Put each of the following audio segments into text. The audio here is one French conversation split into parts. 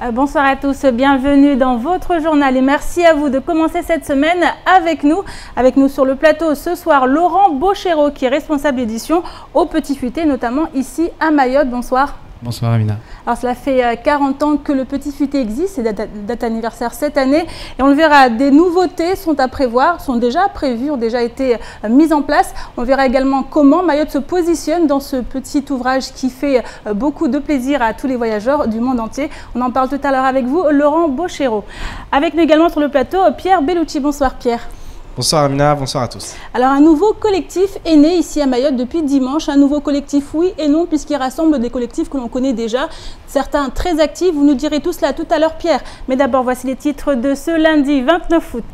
Bonsoir à tous, bienvenue dans votre journal et merci à vous de commencer cette semaine avec nous. Avec nous sur le plateau ce soir, Laurent Bochero qui est responsable d'édition au Petit Futé, notamment ici à Mayotte. Bonsoir. Bonsoir Amina. Alors cela fait 40 ans que le Petit Futé existe, c'est date anniversaire cette année et on le verra, des nouveautés sont à prévoir, sont déjà prévues, ont déjà été mises en place. On verra également comment Mayotte se positionne dans ce petit ouvrage qui fait beaucoup de plaisir à tous les voyageurs du monde entier. On en parle tout à l'heure avec vous, Laurent Bochero. Avec nous également sur le plateau, Pierre Bellucci. Bonsoir Pierre. Bonsoir Amina, bonsoir à tous. Alors un nouveau collectif est né ici à Mayotte depuis dimanche. Un nouveau collectif oui et non puisqu'il rassemble des collectifs que l'on connaît déjà. Certains très actifs, vous nous direz tout cela tout à l'heure Pierre. Mais d'abord voici les titres de ce lundi 29 août.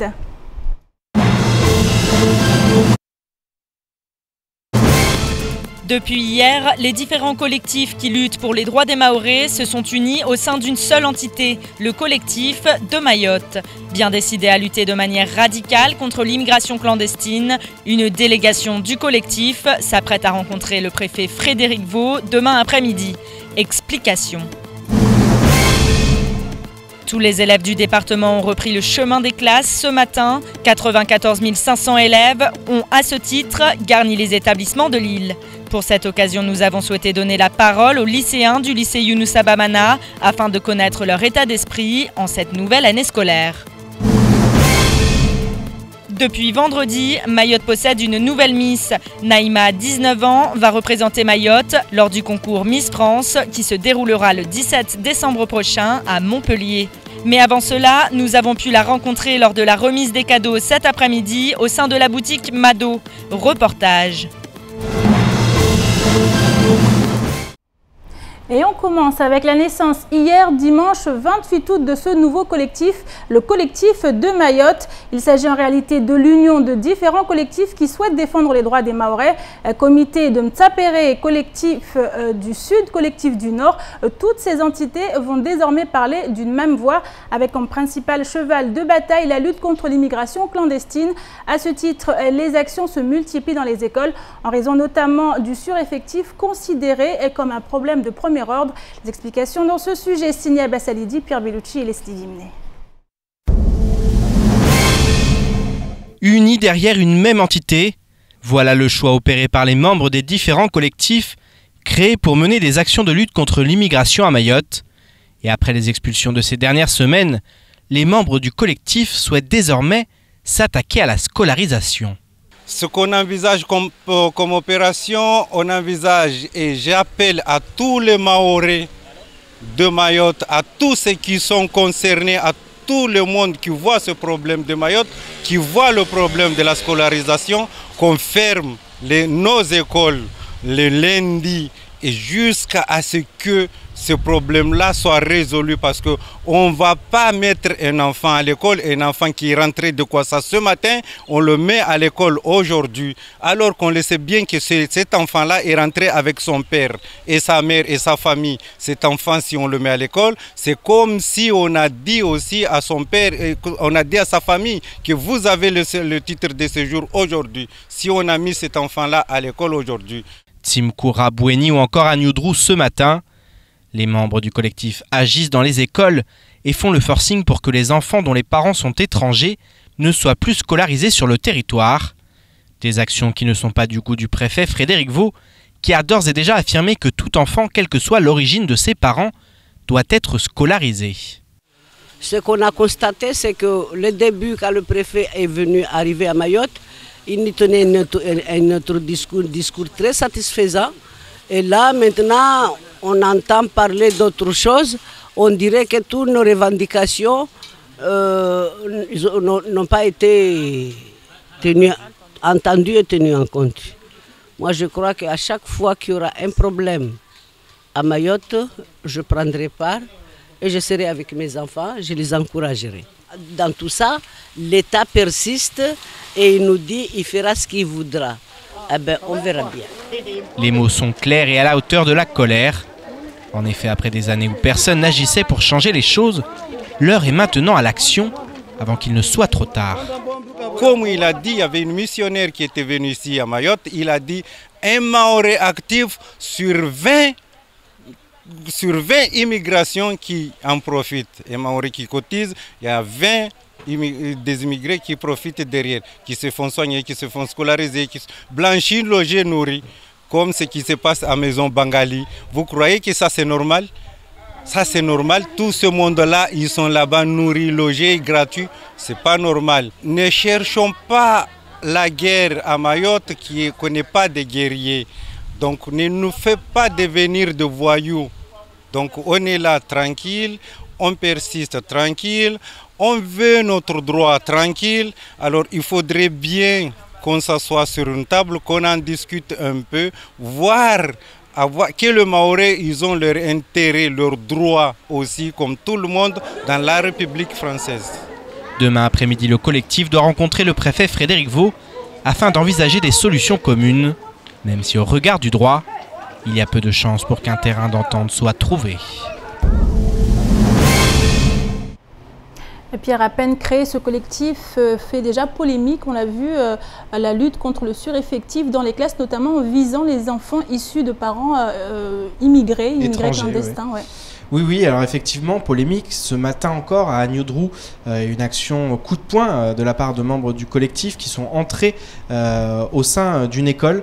Depuis hier, les différents collectifs qui luttent pour les droits des Mahorais se sont unis au sein d'une seule entité, le collectif de Mayotte. Bien décidé à lutter de manière radicale contre l'immigration clandestine, une délégation du collectif s'apprête à rencontrer le préfet Frédéric Vaux demain après-midi. Explication. Tous les élèves du département ont repris le chemin des classes ce matin. 94 500 élèves ont à ce titre garni les établissements de l'île. Pour cette occasion, nous avons souhaité donner la parole aux lycéens du lycée Younoussa Bamana afin de connaître leur état d'esprit en cette nouvelle année scolaire. Depuis vendredi, Mayotte possède une nouvelle Miss. Naïma, 19 ans, va représenter Mayotte lors du concours Miss France qui se déroulera le 17 décembre prochain à Montpellier. Mais avant cela, nous avons pu la rencontrer lors de la remise des cadeaux cet après-midi au sein de la boutique Mado. Reportage. Et on commence avec la naissance hier, dimanche 28 août, de ce nouveau collectif, le collectif de Mayotte. Il s'agit en réalité de l'union de différents collectifs qui souhaitent défendre les droits des Mahorais. Comité de Mtsapéré, collectif du Sud, collectif du Nord. Toutes ces entités vont désormais parler d'une même voix avec comme principal cheval de bataille la lutte contre l'immigration clandestine. À ce titre, les actions se multiplient dans les écoles en raison notamment du sureffectif considéré comme un problème de premier ordre. Les explications dans ce sujet signé Abbas Alidi, Pierre Bellucci et Leslie Dimné. Unis derrière une même entité, voilà le choix opéré par les membres des différents collectifs créés pour mener des actions de lutte contre l'immigration à Mayotte. Et après les expulsions de ces dernières semaines, les membres du collectif souhaitent désormais s'attaquer à la scolarisation. Ce qu'on envisage comme opération, on envisage, et j'appelle à tous les Mahorais de Mayotte, à tous ceux qui sont concernés, à tout le monde qui voit ce problème de Mayotte, qui voit le problème de la scolarisation, qu'on ferme nos écoles le lundi et jusqu'à ce que ce problème-là soit résolu, parce qu'on ne va pas mettre un enfant à l'école, un enfant qui est rentré de quoi ça ce matin, on le met à l'école aujourd'hui, alors qu'on le sait bien que cet enfant-là est rentré avec son père et sa mère et sa famille. Cet enfant, si on le met à l'école, c'est comme si on a dit aussi à son père, on a dit à sa famille que vous avez le titre de séjour aujourd'hui, si on a mis cet enfant-là à l'école aujourd'hui. Timkoura Boueni ou encore à Nioudrou ce matin. Les membres du collectif agissent dans les écoles et font le forcing pour que les enfants dont les parents sont étrangers ne soient plus scolarisés sur le territoire. Des actions qui ne sont pas du goût du préfet Frédéric Vaux, qui a d'ores et déjà affirmé que tout enfant, quelle que soit l'origine de ses parents, doit être scolarisé. Ce qu'on a constaté, c'est que le début, quand le préfet est venu arriver à Mayotte, il nous tenait notre discours très satisfaisant. Et là, maintenant, on entend parler d'autre chose. On dirait que toutes nos revendications n'ont pas été entendues et tenues en compte. Moi, je crois qu'à chaque fois qu'il y aura un problème à Mayotte, je prendrai part et je serai avec mes enfants, je les encouragerai. Dans tout ça, l'État persiste et il nous dit qu'il fera ce qu'il voudra. Eh bien, on verra bien. Les mots sont clairs et à la hauteur de la colère. En effet, après des années où personne n'agissait pour changer les choses, l'heure est maintenant à l'action avant qu'il ne soit trop tard. Comme il a dit, il y avait une missionnaire qui était venue ici à Mayotte, il a dit un Mahorais actif sur 20 sur 20 immigrations qui en profitent, et Maoris qui cotisent, il y a 20 des immigrés qui profitent derrière, qui se font soigner, qui se font scolariser, qui blanchir, loger, nourrir, comme ce qui se passe à Maison Bangali. Vous croyez que ça c'est normal? Ça c'est normal, tout ce monde-là, ils sont là-bas nourris, logés, gratuits, c'est pas normal. Ne cherchons pas la guerre à Mayotte qui ne connaît pas de guerriers. Donc ne nous fait pas devenir de voyous. Donc on est là tranquille, on persiste tranquille, on veut notre droit tranquille. Alors il faudrait bien qu'on s'assoie sur une table, qu'on en discute un peu, voir que les Mahorais, ils ont leur intérêt, leurs droits aussi, comme tout le monde dans la République française. Demain après-midi, le collectif doit rencontrer le préfet Frédéric Vaux afin d'envisager des solutions communes, même si au regard du droit, il y a peu de chances pour qu'un terrain d'entente soit trouvé. Et Pierre, à peine créé, ce collectif fait déjà polémique. On l'a vu, la lutte contre le sureffectif dans les classes, notamment en visant les enfants issus de parents immigrés clandestins. Oui. Oui, alors effectivement, polémique. Ce matin encore, à Agneau-Droux, une action coup de poing de la part de membres du collectif qui sont entrés au sein d'une école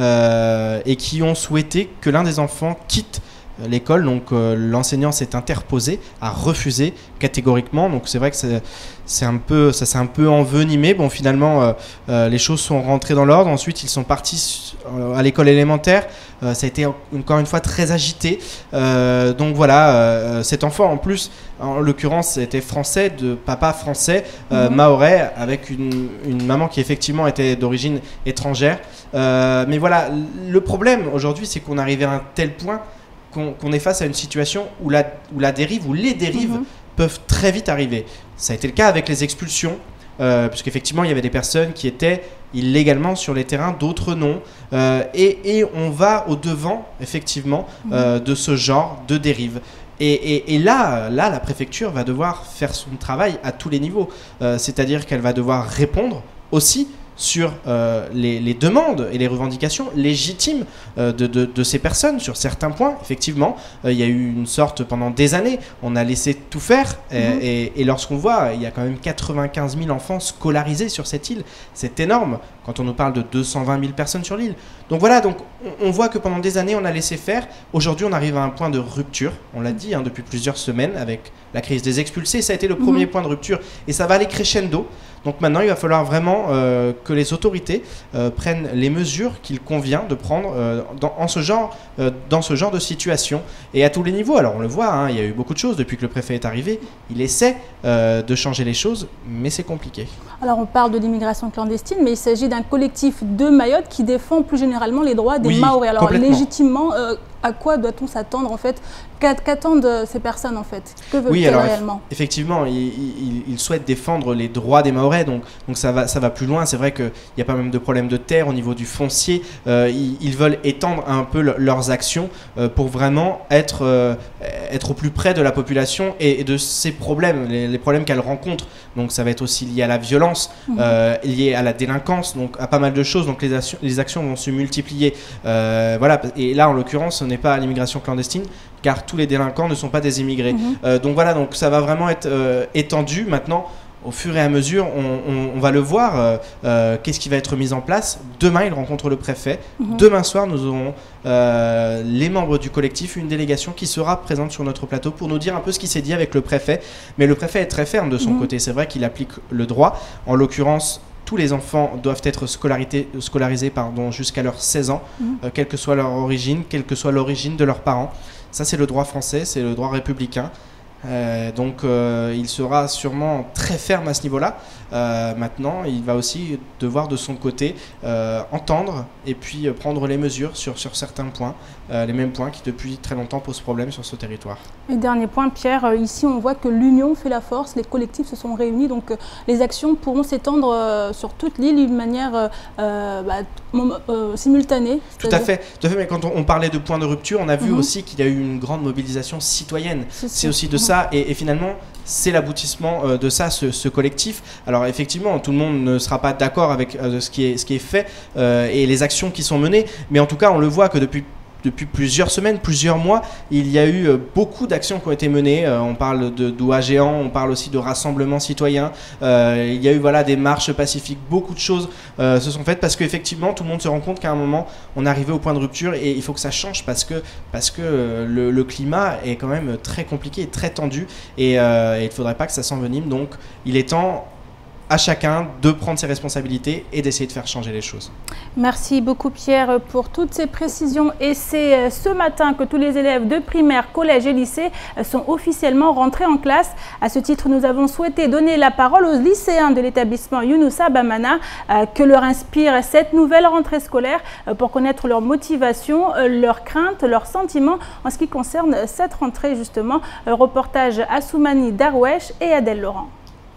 et qui ont souhaité que l'un des enfants quitte l'école. Donc l'enseignant s'est interposé, a refusé catégoriquement. Donc c'est vrai que ça s'est un peu envenimé. Bon, finalement, les choses sont rentrées dans l'ordre. Ensuite, ils sont partis à l'école élémentaire. Ça a été encore une fois très agité. Donc voilà, cet enfant en plus, en l'occurrence, était français, de papa français, mahorais, avec une maman qui effectivement était d'origine étrangère. Mais voilà, le problème aujourd'hui, c'est qu'on arrive à un tel point qu'on est face à une situation où la dérive, où les dérives peuvent très vite arriver. Ça a été le cas avec les expulsions, puisqu'effectivement, il y avait des personnes qui étaient illégalement sur les terrains, d'autres non. Et on va au-devant, effectivement, de ce genre de dérive. Et là, la préfecture va devoir faire son travail à tous les niveaux. C'est-à-dire qu'elle va devoir répondre aussi sur les demandes et les revendications légitimes de ces personnes sur certains points. Effectivement, il y a eu une sorte, pendant des années, on a laissé tout faire et lorsqu'on voit, il y a quand même 95 000 enfants scolarisés sur cette île, c'est énorme quand on nous parle de 220 000 personnes sur l'île. Donc voilà, donc on voit que pendant des années, on a laissé faire. Aujourd'hui, on arrive à un point de rupture, on l'a dit depuis plusieurs semaines, avec la crise des expulsés. Ça a été le premier point de rupture et ça va aller crescendo. Donc maintenant, il va falloir vraiment que les autorités prennent les mesures qu'il convient de prendre dans ce genre de situation et à tous les niveaux. Alors on le voit, il y a eu beaucoup de choses depuis que le préfet est arrivé. Il essaie de changer les choses, mais c'est compliqué. Alors on parle de l'immigration clandestine, mais il s'agit d'un collectif de Mayotte qui défend plus généralement les droits des Mahorais. Alors légitimement, à quoi doit-on s'attendre en fait? Qu'attendent ces personnes en fait? Que veulent-elles réellement? Effectivement, ils souhaitent défendre les droits des Mahorais, donc ça va plus loin. C'est vrai qu'il y a pas même de problèmes de terre au niveau du foncier. Ils veulent étendre un peu leurs actions pour vraiment être au plus près de la population et de ces problèmes, les problèmes qu'elle rencontre. Donc ça va être aussi lié à la violence, lié à la délinquance, donc à pas mal de choses. Donc les actions vont se multiplier. Voilà. Et là, en l'occurrence, ce n'est pas l'immigration clandestine, car tous les délinquants ne sont pas des immigrés. Donc voilà, donc ça va vraiment être étendu maintenant. Au fur et à mesure, on va le voir, qu'est-ce qui va être mis en place. Demain, il rencontre le préfet. Demain soir, nous aurons les membres du collectif, une délégation qui sera présente sur notre plateau pour nous dire un peu ce qui s'est dit avec le préfet. Mais le préfet est très ferme de son côté. C'est vrai qu'il applique le droit. En l'occurrence, tous les enfants doivent être scolarisés jusqu'à leurs 16 ans, quelle que soit leur origine, quelle que soit l'origine de leurs parents. Ça, c'est le droit français, c'est le droit républicain. Donc il sera sûrement très ferme à ce niveau-là. Maintenant, il va aussi devoir de son côté entendre et puis prendre les mesures sur certains points, les mêmes points qui depuis très longtemps posent problème sur ce territoire. Et dernier point, Pierre, ici on voit que l'union fait la force, les collectifs se sont réunis, donc les actions pourront s'étendre sur toute l'île d'une manière simultanée. Tout à fait, mais quand on parlait de points de rupture, on a vu aussi qu'il y a eu une grande mobilisation citoyenne. C'est aussi de ça, et finalement, c'est l'aboutissement de ça, ce collectif. Alors effectivement, tout le monde ne sera pas d'accord avec ce qui est fait et les actions qui sont menées, mais en tout cas, on le voit que depuis depuis plusieurs semaines, plusieurs mois, il y a eu beaucoup d'actions qui ont été menées. On parle de doigts géants, on parle aussi de rassemblements citoyens. Il y a eu des marches pacifiques, beaucoup de choses se sont faites parce qu'effectivement tout le monde se rend compte qu'à un moment on est arrivé au point de rupture et il faut que ça change parce que le climat est quand même très compliqué et très tendu et il ne faudrait pas que ça s'envenime. Donc il est temps à chacun de prendre ses responsabilités et d'essayer de faire changer les choses. Merci beaucoup Pierre pour toutes ces précisions. Et c'est ce matin que tous les élèves de primaire, collège et lycée sont officiellement rentrés en classe. À ce titre, nous avons souhaité donner la parole aux lycéens de l'établissement Younoussa Bamana que leur inspire cette nouvelle rentrée scolaire pour connaître leur motivation, leurs craintes, leurs sentiments en ce qui concerne cette rentrée justement. Reportage à Soumani Darwesh et Adèle Laurent.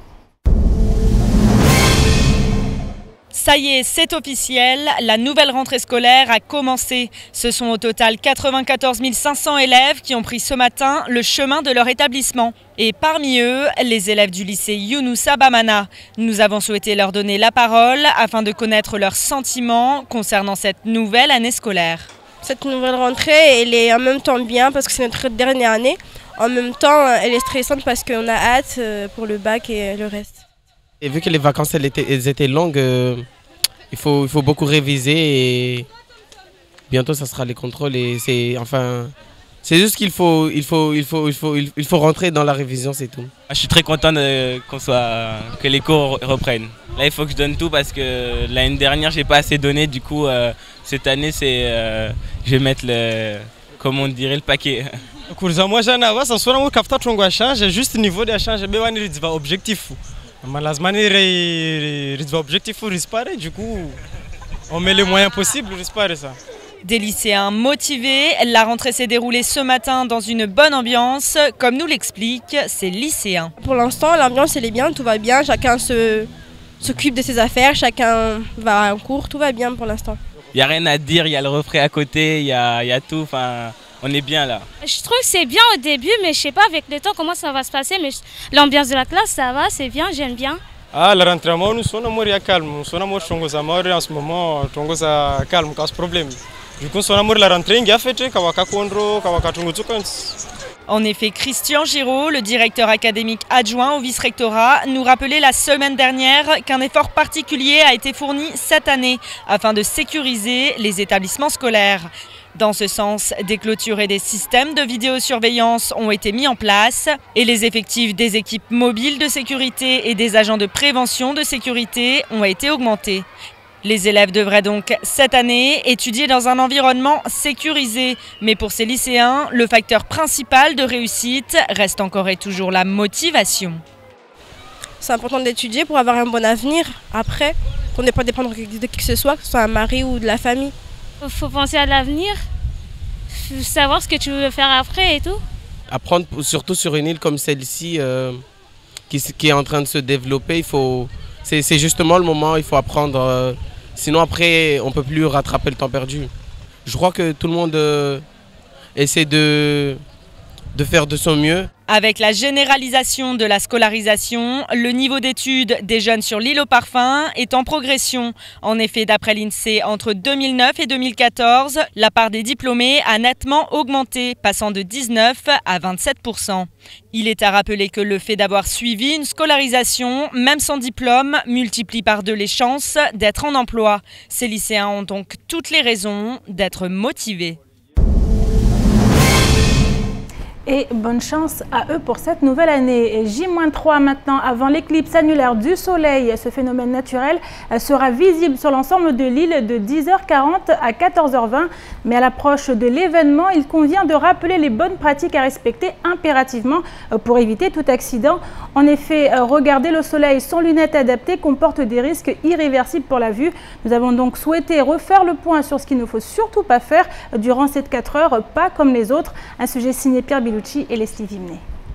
Ça y est, c'est officiel, la nouvelle rentrée scolaire a commencé. Ce sont au total 94 500 élèves qui ont pris ce matin le chemin de leur établissement. Et parmi eux, les élèves du lycée Younoussa Bamana. Nous avons souhaité leur donner la parole afin de connaître leurs sentiments concernant cette nouvelle année scolaire. Cette nouvelle rentrée, elle est en même temps bien parce que c'est notre dernière année. En même temps, elle est stressante parce qu'on a hâte pour le bac et le reste. Et vu que les vacances elles étaient longues, il faut beaucoup réviser et bientôt ça sera les contrôles et c'est juste qu'il faut rentrer dans la révision, c'est tout. Je suis très content que les cours reprennent. Là il faut que je donne tout parce que l'année dernière j'ai pas assez donné, du coup cette année je vais mettre le paquet. Moi j'ai juste niveau de change, objectif. Du coup, on met les moyens possibles pour ça. Des lycéens motivés, la rentrée s'est déroulée ce matin dans une bonne ambiance, comme nous l'expliquent ces lycéens. Pour l'instant, l'ambiance elle est bien, tout va bien, chacun s'occupe de ses affaires, chacun va en cours, tout va bien pour l'instant. Il n'y a rien à dire, il y a le refrain à côté, il y a tout, on est bien là. Je trouve que c'est bien au début, mais je sais pas avec le temps comment ça va se passer. Mais l'ambiance de la classe, ça va, c'est bien, j'aime bien. La rentrée, nous sommes calme, nous sommes en ce moment, calme, pas de problème. Du coup, la rentrée, En effet, Christian Giraud, le directeur académique adjoint au vice-rectorat, nous rappelait la semaine dernière qu'un effort particulier a été fourni cette année afin de sécuriser les établissements scolaires. Dans ce sens, des clôtures et des systèmes de vidéosurveillance ont été mis en place et les effectifs des équipes mobiles de sécurité et des agents de prévention de sécurité ont été augmentés. Les élèves devraient donc, cette année, étudier dans un environnement sécurisé. Mais pour ces lycéens, le facteur principal de réussite reste encore et toujours la motivation. C'est important d'étudier pour avoir un bon avenir après, pour ne pas dépendre de qui que ce soit un mari ou de la famille. Il faut penser à l'avenir, savoir ce que tu veux faire après et tout. Apprendre, surtout sur une île comme celle-ci, qui est en train de se développer, c'est justement le moment, il faut apprendre. Sinon après, on ne peut plus rattraper le temps perdu. Je crois que tout le monde essaie de faire de son mieux. Avec la généralisation de la scolarisation, le niveau d'études des jeunes sur l'île aux parfums est en progression. En effet, d'après l'INSEE, entre 2009 et 2014, la part des diplômés a nettement augmenté, passant de 19 à 27%. Il est à rappeler que le fait d'avoir suivi une scolarisation, même sans diplôme, multiplie par 2 les chances d'être en emploi. Ces lycéens ont donc toutes les raisons d'être motivés. Et bonne chance à eux pour cette nouvelle année. Et J-3 maintenant, avant l'éclipse annulaire du soleil, ce phénomène naturel sera visible sur l'ensemble de l'île de 10h40 à 14h20. Mais à l'approche de l'événement, il convient de rappeler les bonnes pratiques à respecter impérativement pour éviter tout accident. En effet, regarder le soleil sans lunettes adaptées comporte des risques irréversibles pour la vue. Nous avons donc souhaité refaire le point sur ce qu'il ne faut surtout pas faire durant ces 4 heures, pas comme les autres. Un sujet signé Pierre Bilouchi et Leslie Vimné.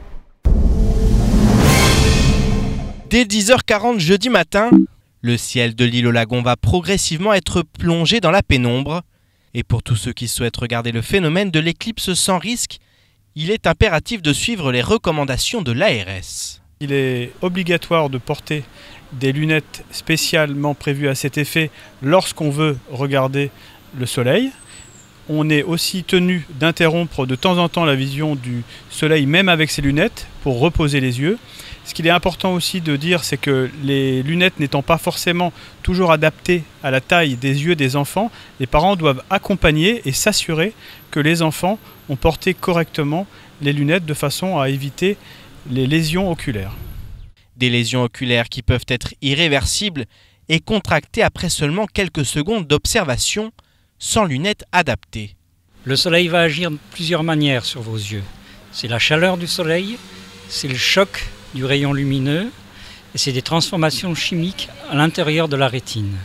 Dès 10h40 jeudi matin, le ciel de l'île au Lagon va progressivement être plongé dans la pénombre. Et pour tous ceux qui souhaitent regarder le phénomène de l'éclipse sans risque, il est impératif de suivre les recommandations de l'ARS. Il est obligatoire de porter des lunettes spécialement prévues à cet effet lorsqu'on veut regarder le soleil. on est aussi tenu d'interrompre de temps en temps la vision du soleil, même avec ses lunettes, pour reposer les yeux. Ce qu'il est important aussi de dire, c'est que les lunettes n'étant pas forcément toujours adaptées à la taille des yeux des enfants, les parents doivent accompagner et s'assurer que les enfants ont porté correctement les lunettes de façon à éviter les lésions oculaires. Des lésions oculaires qui peuvent être irréversibles et contractées après seulement quelques secondes d'observation sans lunettes adaptées. Le soleil va agir de plusieurs manières sur vos yeux. C'est la chaleur du soleil, c'est le choc du rayon lumineux et c'est des transformations chimiques à l'intérieur de la rétine.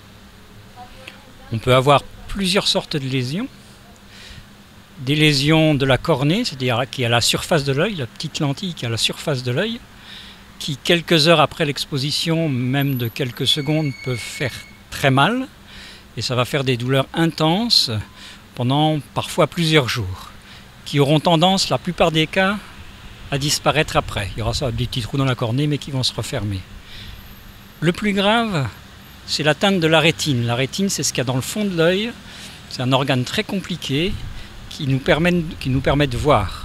On peut avoir plusieurs sortes de lésions. Des lésions de la cornée, c'est-à-dire qui est à la surface de l'œil, la petite lentille qui est à la surface de l'œil, qui quelques heures après l'exposition, même de quelques secondes, peuvent faire très mal. Et ça va faire des douleurs intenses pendant parfois plusieurs jours, qui auront tendance, la plupart des cas, à disparaître après. Il y aura ça, des petits trous dans la cornée, mais qui vont se refermer. Le plus grave, c'est l'atteinte de la rétine. La rétine, c'est ce qu'il y a dans le fond de l'œil. C'est un organe très compliqué qui nous permet de voir.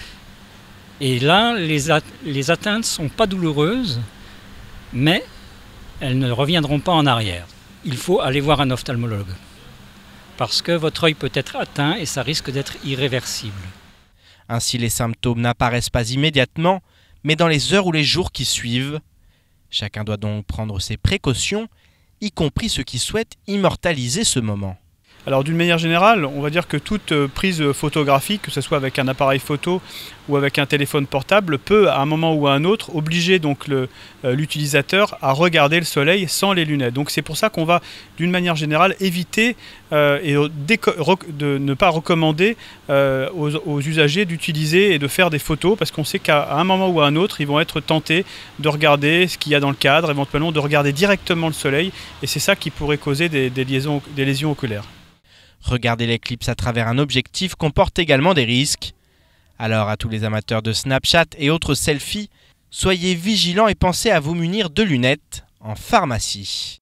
Et là, les atteintes ne sont pas douloureuses, mais elles ne reviendront pas en arrière. Il faut aller voir un ophtalmologue, parce que votre œil peut être atteint et ça risque d'être irréversible. Ainsi, les symptômes n'apparaissent pas immédiatement, mais dans les heures ou les jours qui suivent. Chacun doit donc prendre ses précautions, y compris ceux qui souhaitent immortaliser ce moment. Alors d'une manière générale, on va dire que toute prise photographique, que ce soit avec un appareil photo ou avec un téléphone portable, peut à un moment ou à un autre obliger donc l'utilisateur à regarder le soleil sans les lunettes. Donc c'est pour ça qu'on va d'une manière générale éviter et de ne pas recommander aux usagers d'utiliser et de faire des photos, parce qu'on sait qu'à un moment ou à un autre, ils vont être tentés de regarder ce qu'il y a dans le cadre, éventuellement de regarder directement le soleil, et c'est ça qui pourrait causer des lésions oculaires. Regarder l'éclipse à travers un objectif comporte également des risques. Alors à tous les amateurs de Snapchat et autres selfies, soyez vigilants et pensez à vous munir de lunettes en pharmacie.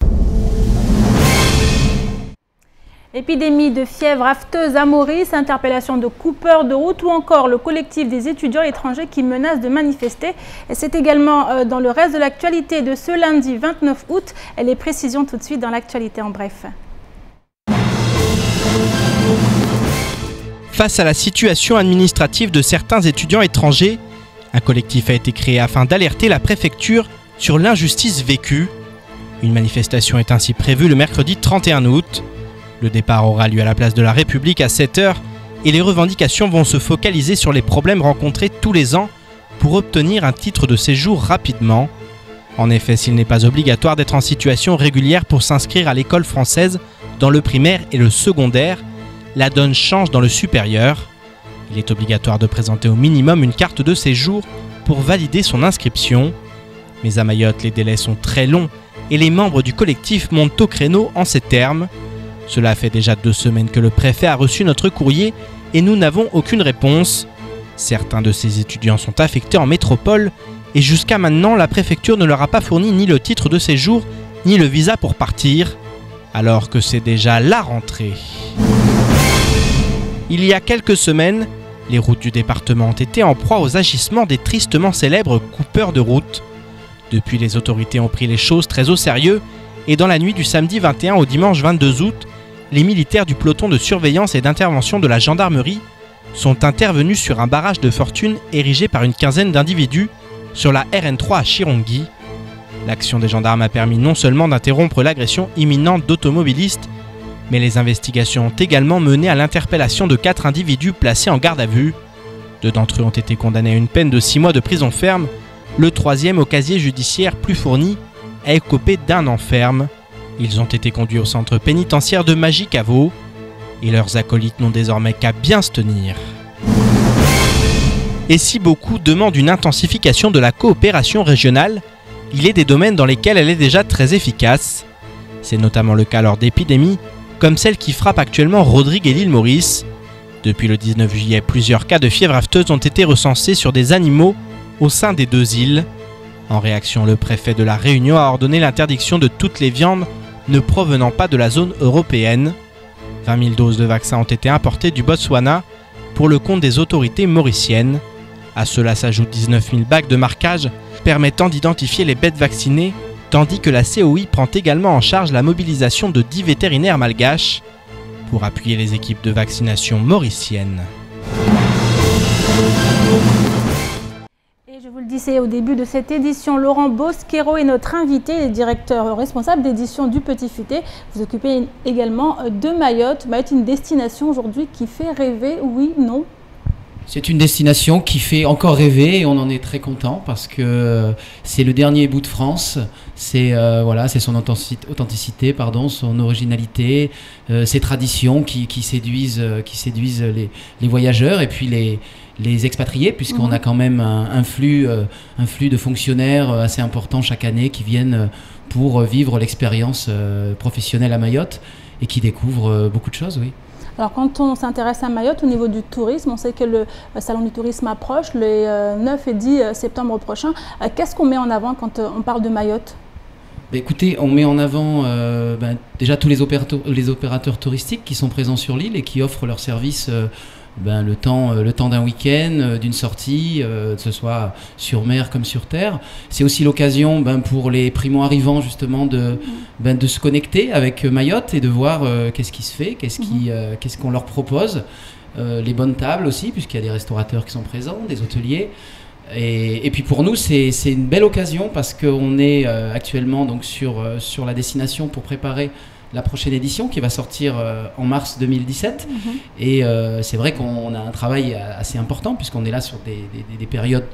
Épidémie de fièvre afteuse à Maurice, interpellation de coupeurs de route ou encore le collectif des étudiants étrangers qui menacent de manifester. Et c'est également dans le reste de l'actualité de ce lundi 29 août. Et les précisions tout de suite dans l'actualité en bref. Face à la situation administrative de certains étudiants étrangers, un collectif a été créé afin d'alerter la préfecture sur l'injustice vécue. Une manifestation est ainsi prévue le mercredi 31 août. Le départ aura lieu à la place de la République à 7 h et les revendications vont se focaliser sur les problèmes rencontrés tous les ans pour obtenir un titre de séjour rapidement. En effet, s'il n'est pas obligatoire d'être en situation régulière pour s'inscrire à l'école française dans le primaire et le secondaire, la donne change dans le supérieur. Il est obligatoire de présenter au minimum une carte de séjour pour valider son inscription. Mais à Mayotte, les délais sont très longs et les membres du collectif montent au créneau en ces termes. Cela fait déjà 2 semaines que le préfet a reçu notre courrier et nous n'avons aucune réponse. Certains de ces étudiants sont affectés en métropole et jusqu'à maintenant, la préfecture ne leur a pas fourni ni le titre de séjour ni le visa pour partir, alors que c'est déjà la rentrée. Il y a quelques semaines, les routes du département ont été en proie aux agissements des tristement célèbres coupeurs de route. Depuis, les autorités ont pris les choses très au sérieux et dans la nuit du samedi 21 au dimanche 22 août, les militaires du peloton de surveillance et d'intervention de la gendarmerie sont intervenus sur un barrage de fortune érigé par une quinzaine d'individus sur la RN3 à Chirongui. L'action des gendarmes a permis non seulement d'interrompre l'agression imminente d'automobilistes, mais les investigations ont également mené à l'interpellation de 4 individus placés en garde à vue. 2 d'entre eux ont été condamnés à une peine de 6 mois de prison ferme. Le 3e, au casier judiciaire plus fourni, a écopé d'1 an ferme. Ils ont été conduits au centre pénitentiaire de Magicavo et leurs acolytes n'ont désormais qu'à bien se tenir. Et si beaucoup demandent une intensification de la coopération régionale, il est des domaines dans lesquels elle est déjà très efficace. C'est notamment le cas lors d'épidémies, comme celle qui frappe actuellement Rodrigue et l'île Maurice. Depuis le 19 juillet, plusieurs cas de fièvre afteuse ont été recensés sur des animaux au sein des 2 îles. En réaction, le préfet de la Réunion a ordonné l'interdiction de toutes les viandes ne provenant pas de la zone européenne. 20 000 doses de vaccins ont été importées du Botswana pour le compte des autorités mauriciennes. À cela s'ajoutent 19 000 bacs de marquage permettant d'identifier les bêtes vaccinées, tandis que la COI prend également en charge la mobilisation de 10 vétérinaires malgaches pour appuyer les équipes de vaccination mauriciennes. Et je vous le disais au début de cette édition, Laurent Bosquero est notre invité, directeur responsable d'édition du Petit Futé. Vous occupez également de Mayotte. Mayotte, une destination aujourd'hui qui fait rêver, oui, non? C'est une destination qui fait encore rêver et on en est très content parce que c'est le dernier bout de France. C'est c'est son authenticité, son originalité, ses traditions qui séduisent les voyageurs et puis les expatriés, puisqu'on a quand même un flux de fonctionnaires assez important chaque année qui viennent pour vivre l'expérience professionnelle à Mayotte et qui découvrent beaucoup de choses, oui. Alors quand on s'intéresse à Mayotte au niveau du tourisme, on sait que le salon du tourisme approche les 9 et 10 septembre prochains. Qu'est-ce qu'on met en avant quand on parle de Mayotte ? Écoutez, on met en avant déjà tous les opérateurs touristiques qui sont présents sur l'île et qui offrent leurs services le temps d'un week-end, d'une sortie, que ce soit sur mer comme sur terre. C'est aussi l'occasion pour les primo-arrivants justement de se connecter avec Mayotte et de voir qu'est-ce qui se fait, qu'est-ce qu'on leur propose. Les bonnes tables aussi, puisqu'il y a des restaurateurs qui sont présents, des hôteliers. Et puis pour nous, c'est une belle occasion parce qu'on est actuellement donc sur la destination pour préparer la prochaine édition qui va sortir en mars 2017. Et c'est vrai qu'on a un travail assez important puisqu'on est là sur des périodes,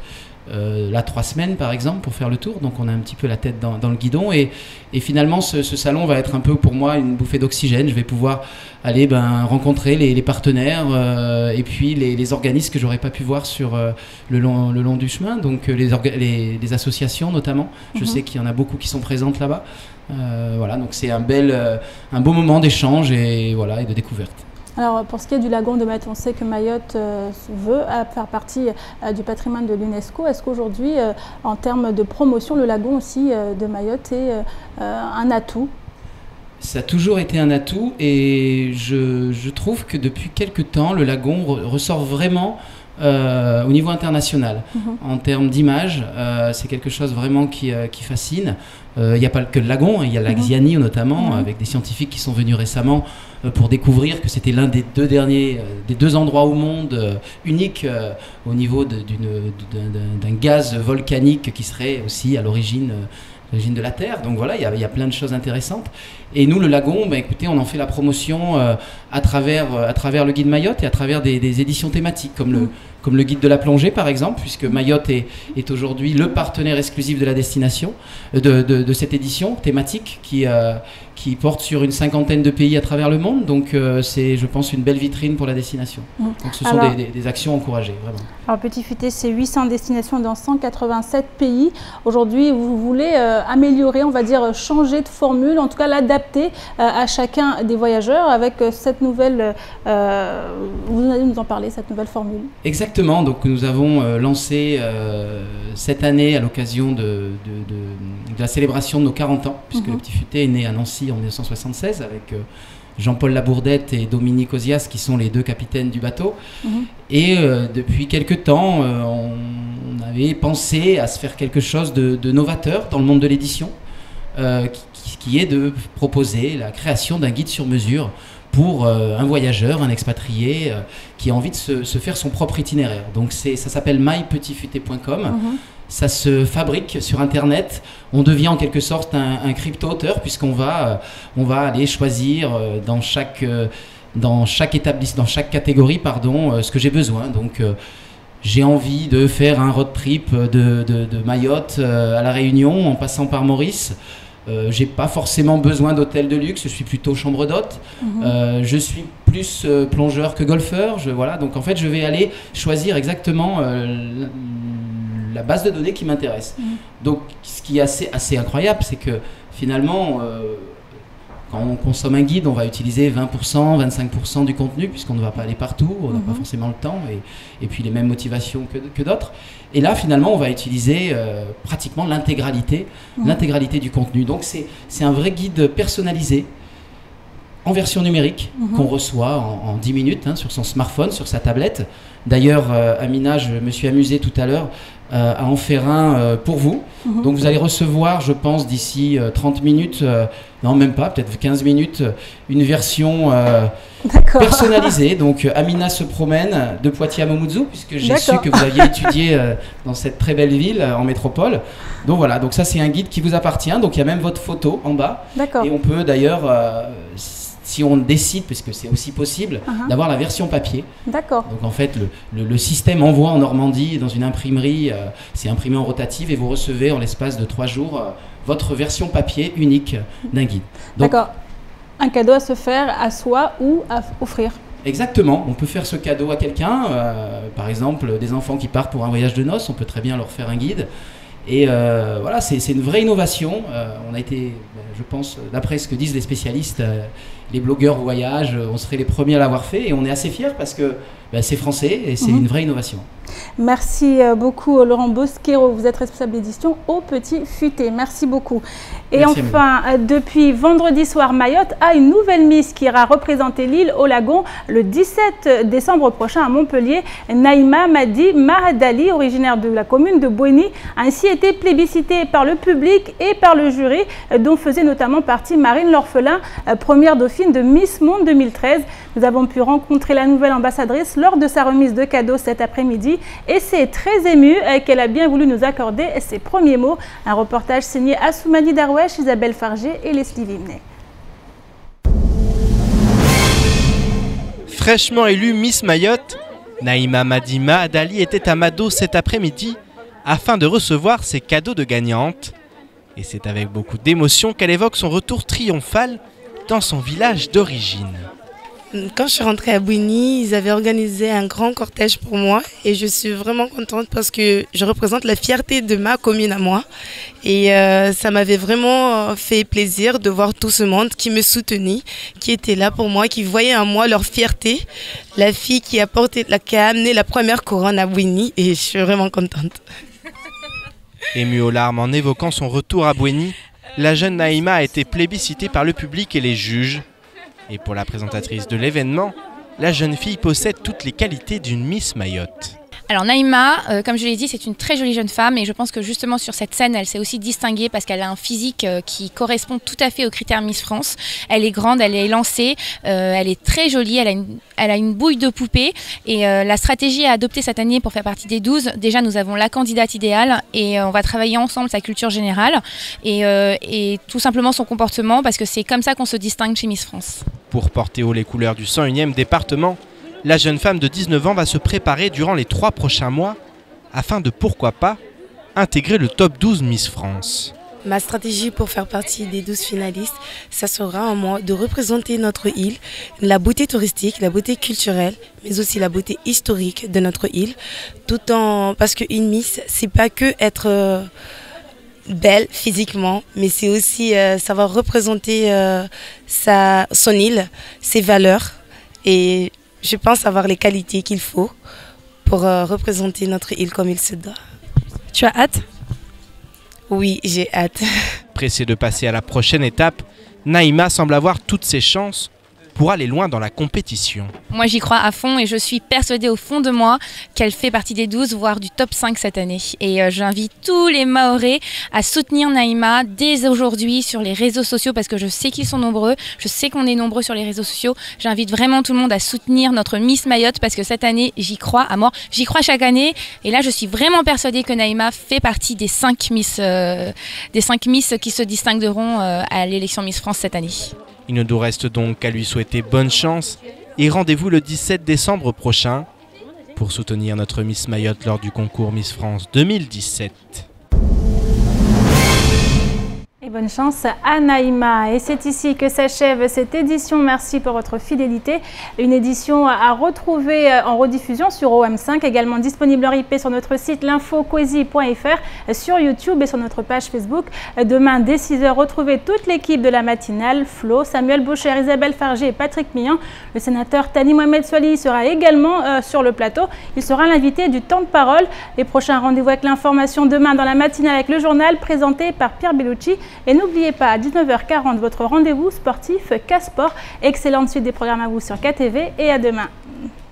3 semaines par exemple pour faire le tour. Donc on a un petit peu la tête dans le guidon et finalement ce salon va être un peu pour moi une bouffée d'oxygène. Je vais pouvoir aller rencontrer les partenaires et puis les organismes que j'aurais pas pu voir sur le long du chemin. Donc les associations notamment. Je sais qu'il y en a beaucoup qui sont présentes là-bas. Donc c'est un beau moment d'échange et de découverte. Alors pour ce qui est du lagon de Mayotte, on sait que Mayotte veut faire partie du patrimoine de l'UNESCO. Est-ce qu'aujourd'hui, en termes de promotion, le lagon aussi de Mayotte est un atout ? Ça a toujours été un atout et je trouve que depuis quelques temps, le lagon ressort vraiment au niveau international. En termes d'image, c'est quelque chose vraiment qui fascine. Il n'y a pas que le lagon, il y a la Xiani notamment, avec des scientifiques qui sont venus récemment pour découvrir que c'était l'un des deux endroits au monde uniques au niveau d'un gaz volcanique qui serait aussi à l'origine de la Terre. Donc voilà, il y a plein de choses intéressantes. Et nous, le lagon, écoutez, on en fait la promotion à travers le guide Mayotte et à travers des éditions thématiques comme le guide de la plongée par exemple, puisque Mayotte est aujourd'hui le partenaire exclusif de la destination de cette édition thématique qui porte sur une 50aine de pays à travers le monde. Donc c'est, je pense, une belle vitrine pour la destination. Donc ce sont des actions encouragées, vraiment. Alors Petit Futé, c'est 800 destinations dans 187 pays. Aujourd'hui, vous voulez améliorer, on va dire, changer de formule, en tout cas l'adapter à chacun des voyageurs avec cette nouvelle, vous allez nous en parler, cette nouvelle formule. Exactement, donc nous avons lancé cette année à l'occasion de la célébration de nos 40 ans, puisque le Petit Futé est né à Nancy en 1976 avec Jean-Paul Labourdette et Dominique Ozias qui sont les deux capitaines du bateau. Et depuis quelques temps, on avait pensé à se faire quelque chose de novateur dans le monde de l'édition, qui est de proposer la création d'un guide sur mesure pour un voyageur, un expatrié qui a envie de se faire son propre itinéraire. Donc ça s'appelle mypetitfuté.com. Ça se fabrique sur Internet. On devient en quelque sorte un crypto-auteur puisqu'on va aller choisir dans chaque établissement, dans chaque catégorie, ce que j'ai besoin. Donc j'ai envie de faire un road trip de Mayotte à La Réunion en passant par Maurice. J'ai pas forcément besoin d'hôtel de luxe, je suis plutôt chambre d'hôte. Je suis plus plongeur que golfeur. Donc en fait, je vais aller choisir exactement la base de données qui m'intéresse. Donc ce qui est assez incroyable, c'est que finalement, quand on consomme un guide, on va utiliser 20%, 25% du contenu, puisqu'on ne va pas aller partout, on n'a pas forcément le temps, et puis les mêmes motivations que d'autres. Et là, finalement, on va utiliser pratiquement l'intégralité du contenu. Donc c'est un vrai guide personnalisé en version numérique qu'on reçoit en 10 minutes hein, sur son smartphone, sur sa tablette. D'ailleurs, Amina, je me suis amusé tout à l'heure à en faire un pour vous. Donc vous allez recevoir, je pense, d'ici 30 minutes, non même pas, peut-être 15 minutes, une version personnalisée. Donc Amina se promène de Poitiers à Mamoudzou, puisque j'ai su que vous aviez étudié dans cette très belle ville en métropole. Donc voilà, donc ça c'est un guide qui vous appartient. Donc il y a même votre photo en bas. Et on peut d'ailleurs, si on décide, parce que c'est aussi possible, d'avoir la version papier. Donc en fait, le système envoie en Normandie, dans une imprimerie, c'est imprimé en rotative et vous recevez en l'espace de 3 jours votre version papier unique d'un guide. D'accord. Un cadeau à se faire à soi ou à offrir. Exactement. On peut faire ce cadeau à quelqu'un, par exemple des enfants qui partent pour un voyage de noces, on peut très bien leur faire un guide. Et voilà, c'est une vraie innovation. On a été, je pense, d'après ce que disent les spécialistes, les blogueurs voyage, on serait les premiers à l'avoir fait et on est assez fiers parce que c'est français et c'est une vraie innovation. Merci beaucoup Laurent Bosquero, vous êtes responsable d'édition au Petit Futé. Merci beaucoup. Et merci enfin, depuis vendredi soir, Mayotte a une nouvelle Miss qui ira représenter l'île au Lagon le 17 décembre prochain à Montpellier. Naïma Madi Mahadali, originaire de la commune de Bouéni, a ainsi été plébiscitée par le public et par le jury, dont faisait notamment partie Marine L'Orphelin, première dauphine de Miss Monde 2013. Nous avons pu rencontrer la nouvelle ambassadrice lors de sa remise de cadeaux cet après-midi et c'est très émue qu'elle a bien voulu nous accorder ses premiers mots. Un reportage signé Assoumani Darwesh, Isabelle Fargé et Leslie Vimney. Fraîchement élue Miss Mayotte, Naïma Madi Mahadali était à Mado cet après-midi afin de recevoir ses cadeaux de gagnante. Et c'est avec beaucoup d'émotion qu'elle évoque son retour triomphal dans son village d'origine. Quand je suis rentrée à Bouéni, ils avaient organisé un grand cortège pour moi et je suis vraiment contente parce que je représente la fierté de ma commune à moi. Et ça m'avait vraiment fait plaisir de voir tout ce monde qui me soutenait, qui était là pour moi, qui voyait en moi leur fierté. La fille qui a amené la première couronne à Bouéni et je suis vraiment contente. Émue aux larmes en évoquant son retour à Bouéni, la jeune Naïma a été plébiscitée par le public et les juges. Et pour la présentatrice de l'événement, la jeune fille possède toutes les qualités d'une Miss Mayotte. Alors Naïma, comme je l'ai dit, c'est une très jolie jeune femme et je pense que justement sur cette scène, elle s'est aussi distinguée parce qu'elle a un physique qui correspond tout à fait aux critères Miss France. Elle est grande, elle est élancée, elle est très jolie, elle a une bouille de poupée et la stratégie à adopter cette année pour faire partie des 12, déjà nous avons la candidate idéale et on va travailler ensemble sa culture générale et tout simplement son comportement parce que c'est comme ça qu'on se distingue chez Miss France. Pour porter haut les couleurs du 101e département, la jeune femme de 19 ans va se préparer durant les 3 prochains mois afin de, pourquoi pas, intégrer le top 12 Miss France. Ma stratégie pour faire partie des 12 finalistes, ça sera en moi de représenter notre île, la beauté touristique, la beauté culturelle, mais aussi la beauté historique de notre île, tout en parce qu'une Miss, c'est pas que être belle physiquement, mais c'est aussi savoir représenter son île, ses valeurs et je pense avoir les qualités qu'il faut pour représenter notre île comme il se doit. Tu as hâte ? Oui, j'ai hâte. Pressée de passer à la prochaine étape, Naïma semble avoir toutes ses chances pour aller loin dans la compétition. Moi j'y crois à fond et je suis persuadée au fond de moi qu'elle fait partie des 12 voire du top 5 cette année. Et j'invite tous les Mahorais à soutenir Naïma dès aujourd'hui sur les réseaux sociaux parce que je sais qu'ils sont nombreux, je sais qu'on est nombreux sur les réseaux sociaux. J'invite vraiment tout le monde à soutenir notre Miss Mayotte parce que cette année j'y crois à mort. J'y crois chaque année et là je suis vraiment persuadée que Naïma fait partie des 5 Miss qui se distingueront à l'élection Miss France cette année. Il ne nous reste donc qu'à lui souhaiter bonne chance et rendez-vous le 17 décembre prochain pour soutenir notre Miss Mayotte lors du concours Miss France 2017. Et bonne chance à Naïma. Et c'est ici que s'achève cette édition. Merci pour votre fidélité. Une édition à retrouver en rediffusion sur OM5, également disponible en IP sur notre site l'infocoesi.fr, sur YouTube et sur notre page Facebook. Demain, dès 6h, retrouvez toute l'équipe de la matinale. Flo, Samuel Boucher, Isabelle Fargé et Patrick Millon. Le sénateur Tani Mohamed Soili sera également sur le plateau. Il sera l'invité du temps de parole. Les prochains rendez-vous avec l'information demain dans la matinale avec le journal présenté par Pierre Bellucci. Et n'oubliez pas, à 19h40, votre rendez-vous sportif K-Sport. Excellente suite des programmes à vous sur KTV et à demain.